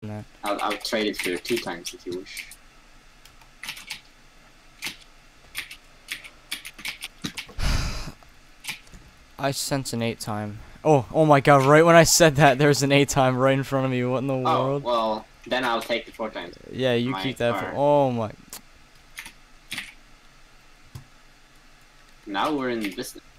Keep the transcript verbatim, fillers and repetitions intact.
No. I'll, I'll trade it for two times if you wish. I sense an eight time. Oh, oh my god, right when I said that, there's an eight time right in front of me. What in the Oh, world? well, then I'll take the four times. Yeah, you My keep that for. car. Oh my. Now we're in business.